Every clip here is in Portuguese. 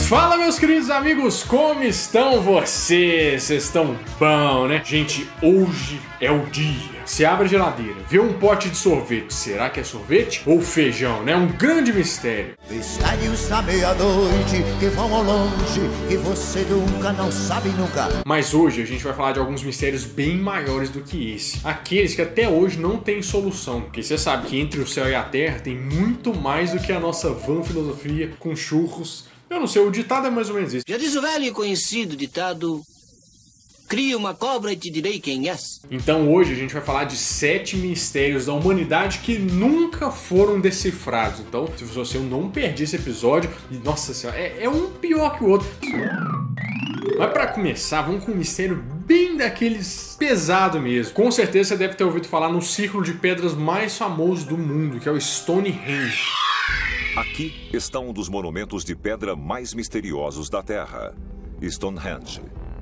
Fala, meus queridos amigos, como estão vocês? Vocês estão bom, né? Gente, hoje é o dia. Você abre a geladeira, vê um pote de sorvete. Será que é sorvete ou feijão, né? Um grande mistério. Mistérios da meia-noite que vão ao longe, que você nunca não sabe nunca. Mas hoje a gente vai falar de alguns mistérios bem maiores do que esse. Aqueles que até hoje não têm solução. Porque você sabe que entre o céu e a terra tem muito mais do que a nossa vã filosofia com churros. Eu não sei, o ditado é mais ou menos isso. Já diz o velho e conhecido ditado: cria uma cobra e te direi quem és. Então hoje a gente vai falar de 7 mistérios da humanidade que nunca foram decifrados. Então, se você não perder esse episódio, nossa senhora, é um pior que o outro. Mas pra começar, vamos com um mistério bem daqueles pesado mesmo. Com certeza você deve ter ouvido falar no círculo de pedras mais famoso do mundo, que é o Stonehenge. Aqui está um dos monumentos de pedra mais misteriosos da Terra, Stonehenge.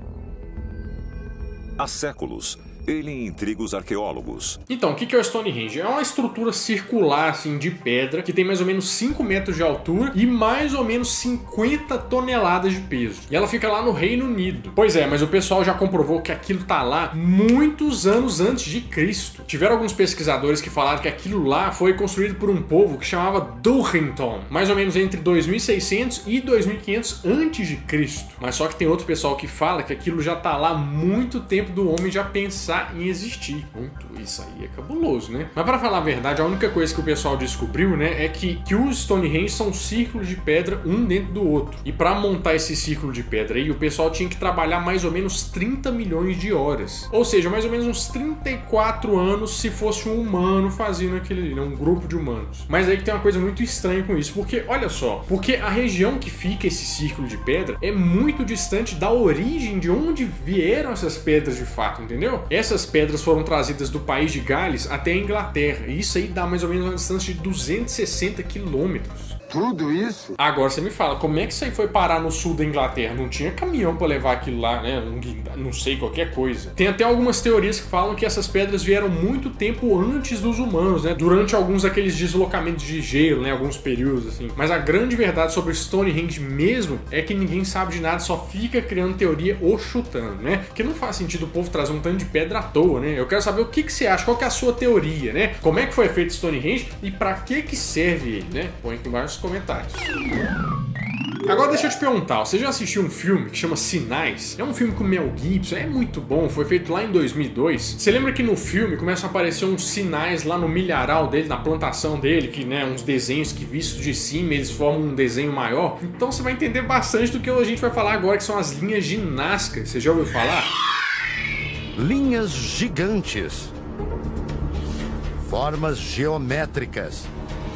Há séculos, ele intriga os arqueólogos. Então, o que é o Stonehenge? É uma estrutura circular, assim, de pedra, que tem mais ou menos 5 metros de altura e mais ou menos 50 toneladas de peso. E ela fica lá no Reino Unido. Pois é, mas o pessoal já comprovou que aquilo tá lá muitos anos antes de Cristo. Tiveram alguns pesquisadores que falaram que aquilo lá foi construído por um povo que chamava Durrington, mais ou menos entre 2600 e 2500 antes de Cristo. Mas só que tem outro pessoal que fala que aquilo já tá lá há muito tempo do homem já pensar em existir. Isso aí é cabuloso, né? Mas pra falar a verdade, a única coisa que o pessoal descobriu, né, é que os Stonehenge são círculos de pedra um dentro do outro. E pra montar esse círculo de pedra aí, o pessoal tinha que trabalhar mais ou menos 30 milhões de horas. Ou seja, mais ou menos uns 34 anos se fosse um humano fazendo aquele, né, um grupo de humanos. Mas aí que tem uma coisa muito estranha com isso, porque, olha só, porque a região que fica esse círculo de pedra é muito distante da origem de onde vieram essas pedras de fato, entendeu? Essas pedras foram trazidas do país de Gales até a Inglaterra, e isso aí dá mais ou menos uma distância de 260 quilômetros. Tudo isso? Agora você me fala, como é que isso aí foi parar no sul da Inglaterra? Não tinha caminhão pra levar aquilo lá, né? Não sei, qualquer coisa. Tem até algumas teorias que falam que essas pedras vieram muito tempo antes dos humanos, né? Durante alguns daqueles deslocamentos de gelo, né? Alguns períodos, assim. Mas a grande verdade sobre Stonehenge mesmo é que ninguém sabe de nada, só fica criando teoria ou chutando, né? Porque não faz sentido o povo trazer um tanto de pedra à toa, né? Eu quero saber o que você acha, qual que é a sua teoria, né? Como é que foi feito Stonehenge e pra que serve ele, né? Põe aqui embaixo nos comentários. Agora deixa eu te perguntar, você já assistiu um filme que chama Sinais? É um filme com Mel Gibson, é muito bom, foi feito lá em 2002. Você lembra que no filme começam a aparecer uns sinais lá no milharal dele, na plantação dele, que, né, uns desenhos que vistos de cima eles formam um desenho maior? Então você vai entender bastante do que a gente vai falar agora, que são as linhas de Nazca. Você já ouviu falar? Linhas gigantes. Formas geométricas.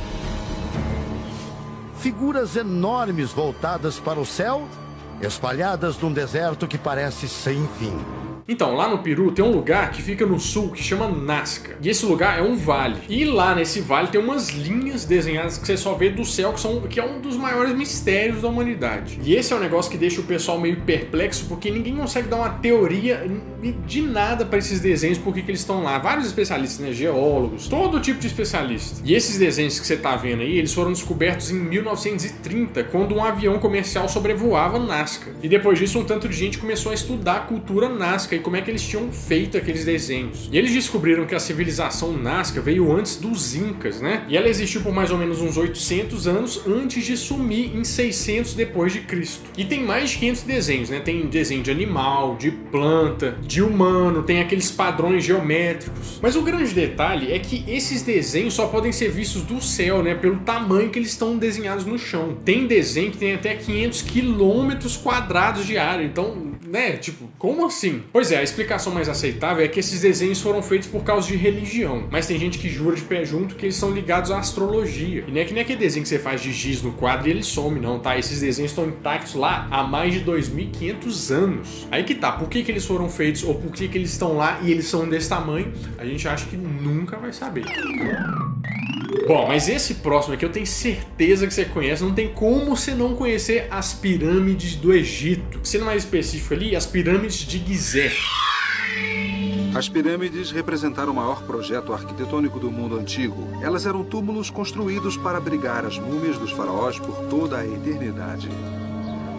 Figuras enormes voltadas para o céu, espalhadas num deserto que parece sem fim. Então, lá no Peru tem um lugar que fica no sul que chama Nazca. E esse lugar é um vale. E lá nesse vale tem umas linhas desenhadas que você só vê do céu, que é um dos maiores mistérios da humanidade. E esse é um negócio que deixa o pessoal meio perplexo, porque ninguém consegue dar uma teoria de nada para esses desenhos, porque que eles estão lá. Vários especialistas, né? Geólogos, todo tipo de especialista. E esses desenhos que você tá vendo aí, eles foram descobertos em 1930, quando um avião comercial sobrevoava Nazca. E depois disso, um tanto de gente começou a estudar a cultura Nazca e como é que eles tinham feito aqueles desenhos. E eles descobriram que a civilização Nazca veio antes dos Incas, né? E ela existiu por mais ou menos uns 800 anos antes de sumir em 600 depois de Cristo. E tem mais de 500 desenhos, né? Tem desenho de animal, de planta, de humano, tem aqueles padrões geométricos. Mas o grande detalhe é que esses desenhos só podem ser vistos do céu, né? Pelo tamanho que eles estão desenhados no chão. Tem desenho que tem até 500 quilômetros quadrados de área, então, né? Tipo, como assim? Pois é, a explicação mais aceitável é que esses desenhos foram feitos por causa de religião, mas tem gente que jura de pé junto que eles são ligados à astrologia. E não é que nem aquele desenho que você faz de giz no quadro e ele some, não, tá? Esses desenhos estão intactos lá há mais de 2.500 anos. Aí que tá, por que eles foram feitos ou por que eles estão lá e eles são desse tamanho, a gente acha que nunca vai saber. Bom, mas esse próximo aqui eu tenho certeza que você conhece, não tem como você não conhecer as pirâmides do Egito. Sendo mais específico ali, as pirâmides de Gizé. As pirâmides representaram o maior projeto arquitetônico do mundo antigo. Elas eram túmulos construídos para abrigar as múmias dos faraós por toda a eternidade.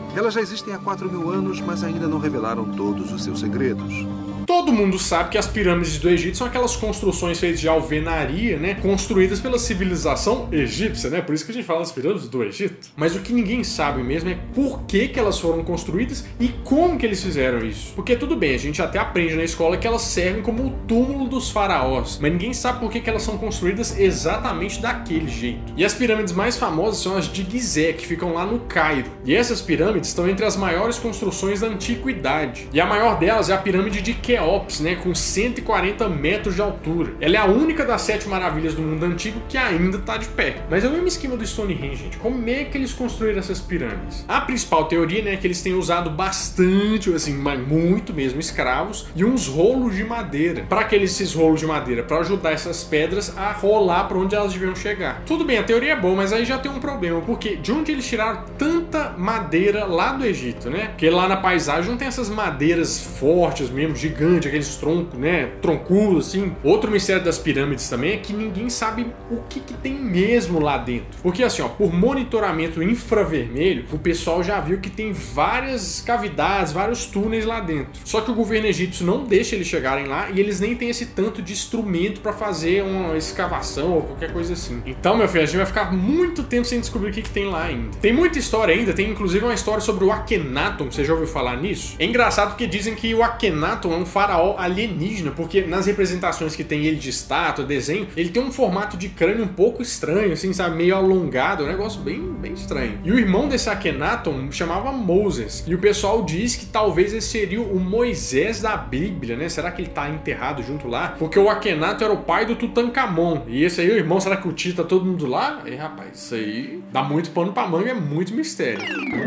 Elas já existem há 4.000 anos, mas ainda não revelaram todos os seus segredos. Todo mundo sabe que as pirâmides do Egito são aquelas construções feitas de alvenaria, né? Construídas pela civilização egípcia, né? Por isso que a gente fala das pirâmides do Egito. Mas o que ninguém sabe mesmo é por que elas foram construídas e como que eles fizeram isso. Porque tudo bem, a gente até aprende na escola que elas servem como o túmulo dos faraós, mas ninguém sabe por que elas são construídas exatamente daquele jeito. E as pirâmides mais famosas são as de Gizé, que ficam lá no Cairo. E essas pirâmides estão entre as maiores construções da antiguidade. E a maior delas é a pirâmide de Quéops, né, com 140 metros de altura. Ela é a única das 7 maravilhas do mundo antigo que ainda está de pé. Mas é o mesmo esquema do Stonehenge, gente. Como é que eles construíram essas pirâmides? A principal teoria, né, é que eles têm usado bastante, assim, muito mesmo, escravos e uns rolos de madeira. Para que esses rolos de madeira? Para ajudar essas pedras a rolar para onde elas deviam chegar. Tudo bem, a teoria é boa, mas aí já tem um problema, porque de onde eles tiraram tanta madeira lá do Egito, né? Porque lá na paisagem não tem essas madeiras fortes mesmo, gigantes, aqueles troncos, né? Troncudos, assim. Outro mistério das pirâmides também é que ninguém sabe o que tem mesmo lá dentro. Porque assim, ó, por monitoramento infravermelho, o pessoal já viu que tem várias cavidades, vários túneis lá dentro. Só que o governo egípcio não deixa eles chegarem lá e eles nem têm esse tanto de instrumento para fazer uma escavação ou qualquer coisa assim. Então, meu filho, a gente vai ficar muito tempo sem descobrir o que tem lá ainda. Tem muita história ainda, tem inclusive uma história sobre o Akhenaton, você já ouviu falar nisso? É engraçado porque dizem que o Akhenaton é um faraó alienígena, porque nas representações que tem ele de estátua, desenho, ele tem um formato de crânio um pouco estranho, assim, sabe, meio alongado, é um negócio bem estranho. E o irmão desse Akhenaton chamava Moses, e o pessoal diz que talvez esse seria o Moisés da Bíblia, né? Será que ele tá enterrado junto lá? Porque o Akhenaton era o pai do Tutankhamon, e esse aí, o irmão, será que o Tito tá todo mundo lá? E rapaz, isso aí dá muito pano pra manga, é muito mistério.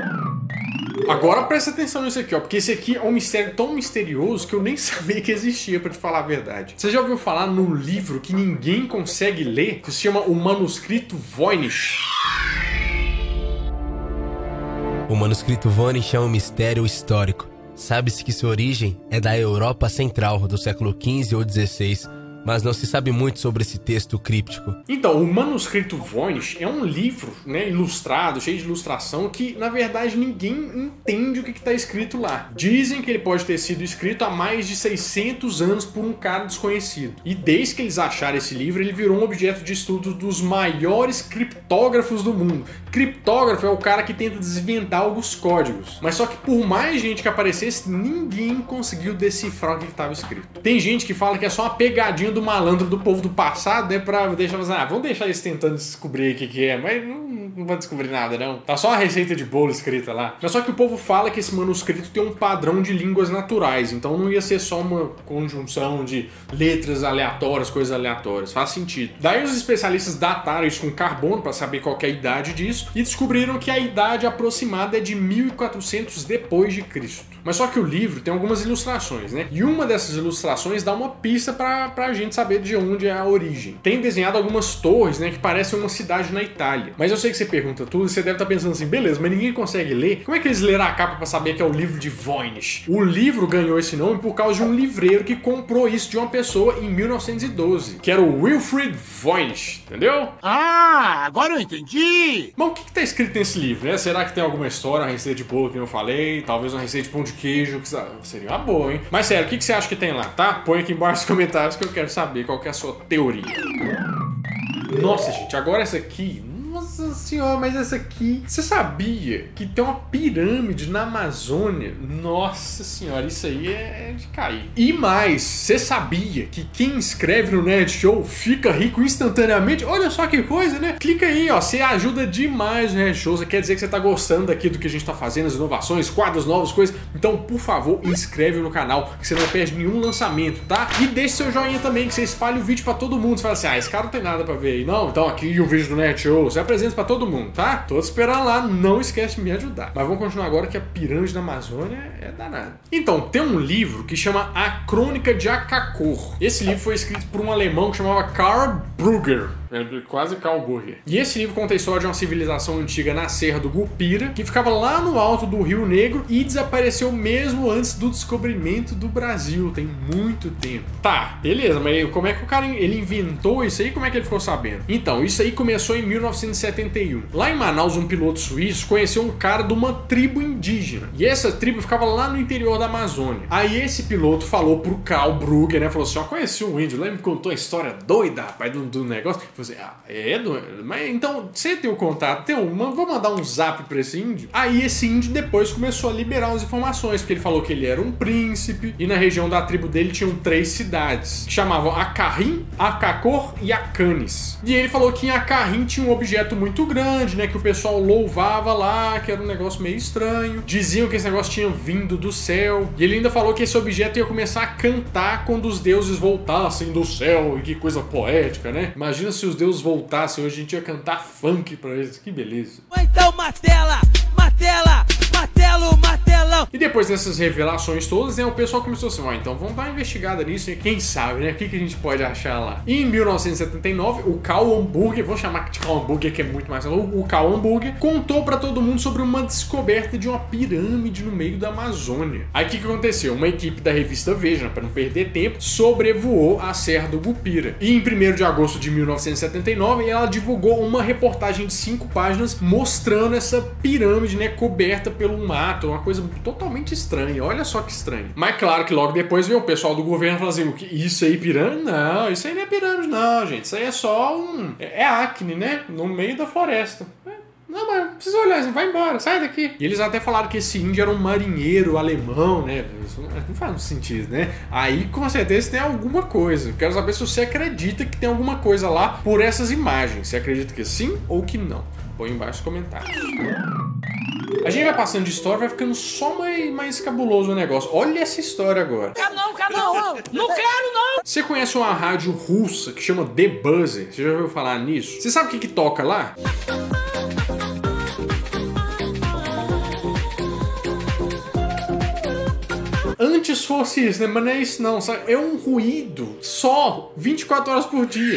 Agora presta atenção nisso aqui, ó, porque esse aqui é um mistério tão misterioso que eu nem sabia que existia, pra te falar a verdade. Você já ouviu falar num livro que ninguém consegue ler, que se chama o Manuscrito Voynich? O Manuscrito Voynich é um mistério histórico. Sabe-se que sua origem é da Europa Central, do século XV ou XVI, mas não se sabe muito sobre esse texto críptico. Então, o Manuscrito Voynich é um livro, né, ilustrado, cheio de ilustração, que na verdade ninguém entende o que está escrito lá. Dizem que ele pode ter sido escrito há mais de 600 anos por um cara desconhecido. E desde que eles acharam esse livro, ele virou um objeto de estudo dos maiores criptógrafos do mundo. Criptógrafo é o cara que tenta desvendar alguns códigos. Mas só que por mais gente que aparecesse, ninguém conseguiu decifrar o que estava escrito. Tem gente que fala que é só uma pegadinha do malandro do povo do passado, né, pra deixar, vamos deixar eles tentando descobrir o que é, mas não vão descobrir nada, não. Tá só a receita de bolo escrita lá. Mas só que o povo fala que esse manuscrito tem um padrão de línguas naturais, então não ia ser só uma conjunção de letras aleatórias, coisas aleatórias. Faz sentido. Daí os especialistas dataram isso com carbono para saber qual que é a idade disso e descobriram que a idade aproximada é de 1400 depois de Cristo. Mas só que o livro tem algumas ilustrações, né? E uma dessas ilustrações dá uma pista pra gente saber de onde é a origem. Tem desenhado algumas torres, né, que parecem uma cidade na Itália. Mas eu sei que você pergunta tudo e você deve estar pensando assim, beleza, mas ninguém consegue ler. Como é que eles leram a capa pra saber que é o livro de Voynich? O livro ganhou esse nome por causa de um livreiro que comprou isso de uma pessoa em 1912, que era o Wilfrid Voynich, entendeu? Ah, agora eu entendi! Mas o que tá escrito nesse livro, né? Será que tem alguma história, uma receita de bolo que eu falei? Talvez uma receita de pão de queijo, que seria uma boa, hein? Mas sério, o que você acha que tem lá, tá? Põe aqui embaixo nos comentários que eu quero saber qual que é a sua teoria. Nossa, gente, agora essa aqui... Nossa senhora, mas essa aqui... Você sabia que tem uma pirâmide na Amazônia? Nossa senhora, isso aí é de cair. E mais, você sabia que quem inscreve no Nerd Show fica rico instantaneamente? Olha só que coisa, né? Clica aí, ó, você ajuda demais o Nerd Show. Você quer dizer que você tá gostando daqui do que a gente tá fazendo, as inovações, quadros novos, coisas. Então, por favor, inscreve no canal, que você não perde nenhum lançamento, tá? E deixe seu joinha também, que você espalhe o vídeo pra todo mundo. Você fala assim, esse cara não tem nada pra ver aí, não? Então aqui o vídeo do Nerd Show, você apresenta pra todo mundo, tá? Tô te esperando lá, não esquece de me ajudar. Mas vamos continuar agora que a pirâmide da Amazônia é danada. Então, tem um livro que chama A Crônica de Akakor. Esse livro foi escrito por um alemão que chamava Karl Brugger. É quase Calburger. E esse livro conta a história de uma civilização antiga na Serra do Gupira, que ficava lá no alto do Rio Negro e desapareceu mesmo antes do descobrimento do Brasil. Tem muito tempo. Tá, beleza, mas como é que o cara ele inventou isso aí? Como é que ele ficou sabendo? Então, isso aí começou em 1971. Lá em Manaus, um piloto suíço conheceu um cara de uma tribo indígena. E essa tribo ficava lá no interior da Amazônia. Aí esse piloto falou pro Karl Brugger, né? Falou assim, ó, conheci um índio, lá me contou a história doida, rapaz, do negócio. Eu falei assim, mas então, você tem o contato? Vou mandar um zap pra esse índio? Aí esse índio depois começou a liberar as informações, porque ele falou que ele era um príncipe, e na região da tribo dele tinham 3 cidades, que chamavam Acarrim, Acacor e Acanes. E ele falou que em Acarrim tinha um objeto muito grande, né, que o pessoal louvava lá, que era um negócio meio estranho. Diziam que esse negócio tinha vindo do céu. E ele ainda falou que esse objeto ia começar a cantar quando os deuses voltassem do céu. E que coisa poética, né? Imagina se os deuses voltassem hoje, a gente ia cantar funk pra eles. Que beleza. Então, martela, martela, martelo, martelão. E depois dessas revelações todas, né, o pessoal começou assim, então vamos dar uma investigada nisso, e quem sabe, né? O que a gente pode achar lá? E em 1979, o Karl Hamburger, vou chamar de Karl Hamburger, que é muito mais... O Karl Hamburger contou pra todo mundo sobre uma descoberta de uma pirâmide no meio da Amazônia. Aí o que aconteceu? Uma equipe da revista Veja, para não perder tempo, sobrevoou a Serra do Gupira. E em 1º de agosto de 1979, ela divulgou uma reportagem de 5 páginas mostrando essa pirâmide, né, coberta pelo mato, uma coisa totalmente estranha. Olha só que estranho. Mas claro que logo depois veio o pessoal do governo falando assim, isso aí pirâmide? Não, isso aí não é pirâmide não, gente. Isso aí é só é acne, né? No meio da floresta. Não, mas não precisa olhar, vai embora, sai daqui. E eles até falaram que esse índio era um marinheiro alemão, né? Isso não faz sentido, né? Aí com certeza tem alguma coisa. Quero saber se você acredita que tem alguma coisa lá por essas imagens. Você acredita que sim ou que não? Põe embaixo nos comentários. A gente vai passando de história, vai ficando só mais cabuloso o negócio. Olha essa história agora. Não quero não. Você conhece uma rádio russa que chama The Buzzer? Você já ouviu falar nisso? Você sabe o que toca lá? Antes fosse isso, né? Mas não é isso não, sabe? É um ruído só, 24 horas por dia.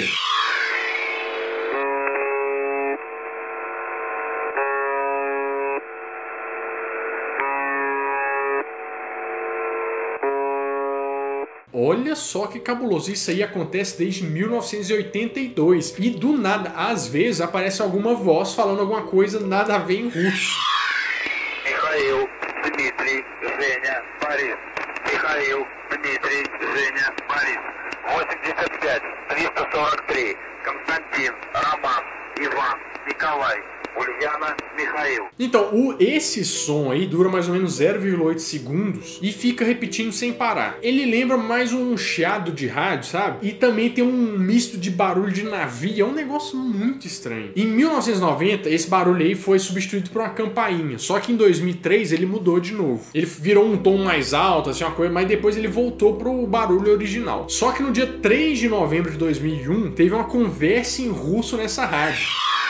Olha só que cabuloso, isso aí acontece desde 1982. E do nada, às vezes, aparece alguma voz falando alguma coisa nada a ver em russo. Mikhail, Dmitry, Женя, Борис. Mikhail, Dmitry, Женя, Борис. 85, 343. Константин, Роман, Иван, Николай. Ульяна, Mikhail. Então, esse som aí dura mais ou menos 0,8 segundos e fica repetindo sem parar. Ele lembra mais um chiado de rádio, sabe? E também tem um misto de barulho de navio, é um negócio muito estranho. Em 1990, esse barulho aí foi substituído por uma campainha, só que em 2003 ele mudou de novo. Ele virou um tom mais alto, assim, uma coisa, mas depois ele voltou pro barulho original. Só que no dia 3 de novembro de 2001, teve uma conversa em russo nessa rádio.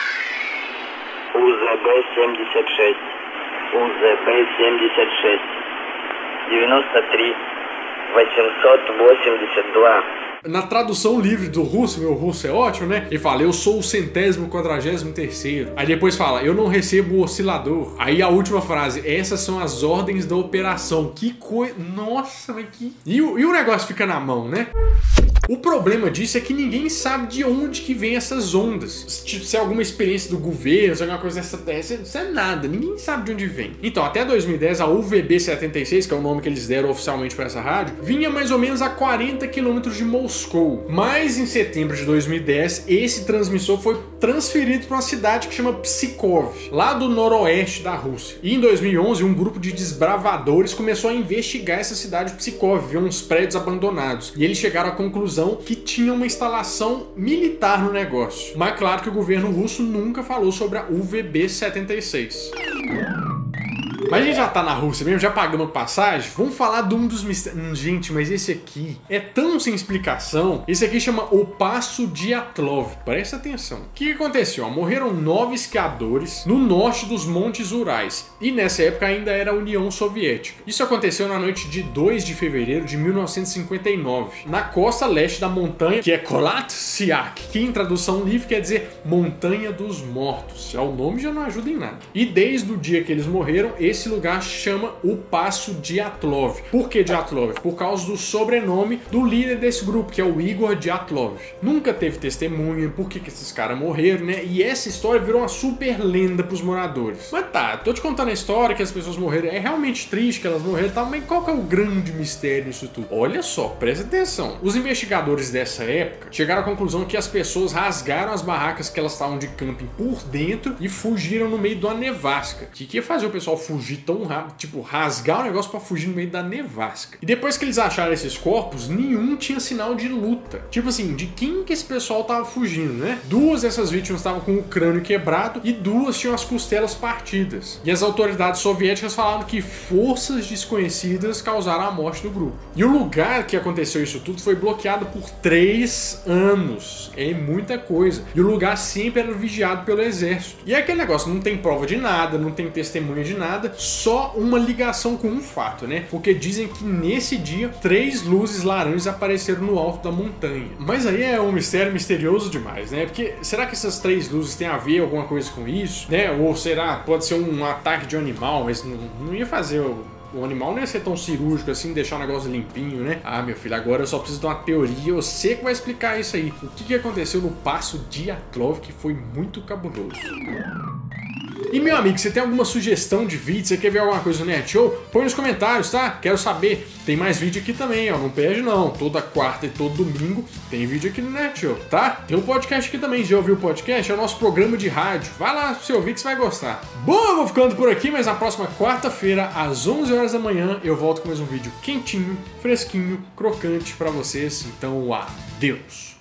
УЗБ-76, УЗБ-76, 93, 882. Na tradução livre do russo, meu russo é ótimo, né? Ele fala, eu sou o 143º. Aí depois fala, eu não recebo o oscilador. Aí a última frase, essas são as ordens da operação. Que coisa... Nossa, mas que... E o negócio fica na mão, né? O problema disso é que ninguém sabe de onde que vem essas ondas. Tipo, se é alguma experiência do governo, se é alguma coisa dessa, isso é nada. Ninguém sabe de onde vem. Então, até 2010, a UVB-76, que é o nome que eles deram oficialmente para essa rádio, vinha mais ou menos a 40 km de Moscou. Mas em setembro de 2010, esse transmissor foi transferido para uma cidade que chama Pskov, lá do noroeste da Rússia. E em 2011, um grupo de desbravadores começou a investigar essa cidade de Pskov, viu uns prédios abandonados. E eles chegaram à conclusão que tinha uma instalação militar no negócio. Mas claro que o governo russo nunca falou sobre a UVB-76. Mas a gente já tá na Rússia mesmo, já pagamos passagem. Vamos falar de um dos mistérios. Gente, mas esse aqui é tão sem explicação. Esse aqui chama o Passo Dyatlov. Presta atenção. O que aconteceu? Morreram 9 esquiadores no norte dos Montes Urais. E nessa época ainda era a União Soviética. Isso aconteceu na noite de 2 de fevereiro de 1959, na costa leste da montanha, que é Kholat Syakh, que em tradução livre quer dizer Montanha dos Mortos. Já o nome já não ajuda em nada. E desde o dia que eles morreram, esse lugar chama o Passo Dyatlov. Por que Dyatlov? Por causa do sobrenome do líder desse grupo, que é o Igor Dyatlov. Nunca teve testemunha por que esses caras morreram, né? E essa história virou uma super lenda pros moradores. Mas tá, tô te contando a história que as pessoas morreram. É realmente triste que elas morreram, tá? Mas qual que é o grande mistério nisso tudo? Olha só, presta atenção. Os investigadores dessa época chegaram à conclusão que as pessoas rasgaram as barracas que elas estavam de camping por dentro e fugiram no meio de uma nevasca. O que ia fazer o pessoal fugir tão rápido? Tipo, rasgar o negócio pra fugir no meio da nevasca. E depois que eles acharam esses corpos, nenhum tinha sinal de luta. Tipo assim, de quem que esse pessoal tava fugindo, né? 2 dessas vítimas estavam com o crânio quebrado e 2 tinham as costelas partidas. E as autoridades soviéticas falaram que forças desconhecidas causaram a morte do grupo. E o lugar que aconteceu isso tudo foi bloqueado por 3 anos. É muita coisa. E o lugar sempre era vigiado pelo exército. E é aquele negócio, não tem prova de nada, não tem testemunha de nada, só uma ligação com um fato, né? Porque dizem que nesse dia 3 luzes laranjas apareceram no alto da montanha. Mas aí é um mistério misterioso demais, né? Porque será que essas 3 luzes têm a ver alguma coisa com isso, né? Ou será, pode ser um ataque de um animal, mas não ia fazer o animal não ia ser tão cirúrgico assim, deixar o negócio limpinho, né? Ah, meu filho, agora eu só preciso de uma teoria, eu sei que vai explicar isso aí. O que aconteceu no Passo Dyatlov, que foi muito cabuloso. E meu amigo, você tem alguma sugestão de vídeo? Você quer ver alguma coisa no Nerd Show? Põe nos comentários, tá? Quero saber. Tem mais vídeo aqui também, ó. Não perde não. Toda quarta e todo domingo tem vídeo aqui no Nerd Show, tá? Tem um podcast aqui também. Já ouviu o podcast? É o nosso programa de rádio. Vai lá pra você ouvir que você vai gostar. Bom, eu vou ficando por aqui, mas na próxima quarta-feira, às 11 horas da manhã, eu volto com mais um vídeo quentinho, fresquinho, crocante pra vocês. Então, adeus!